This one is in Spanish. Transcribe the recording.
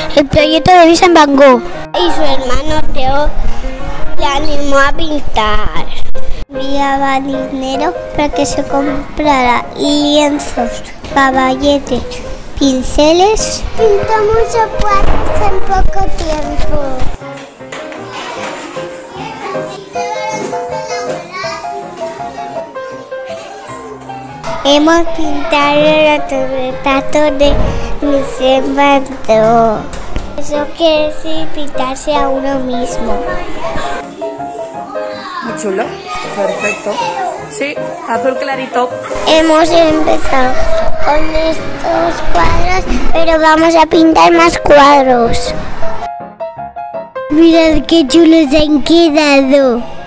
el proyecto de Vincent Van Gogh. Y su hermano Theo le animó a pintar. Enviaba dinero para que se comprara lienzos, caballetes, pinceles. Pintó muchos cuadros en poco tiempo. Hemos pintado los retratos de Vincent Van Gogh. Eso quiere decir pintarse a uno mismo. Muy chulo, perfecto. Sí, azul clarito. Hemos empezado con estos cuadros, pero vamos a pintar más cuadros. Mirad qué chulos han quedado.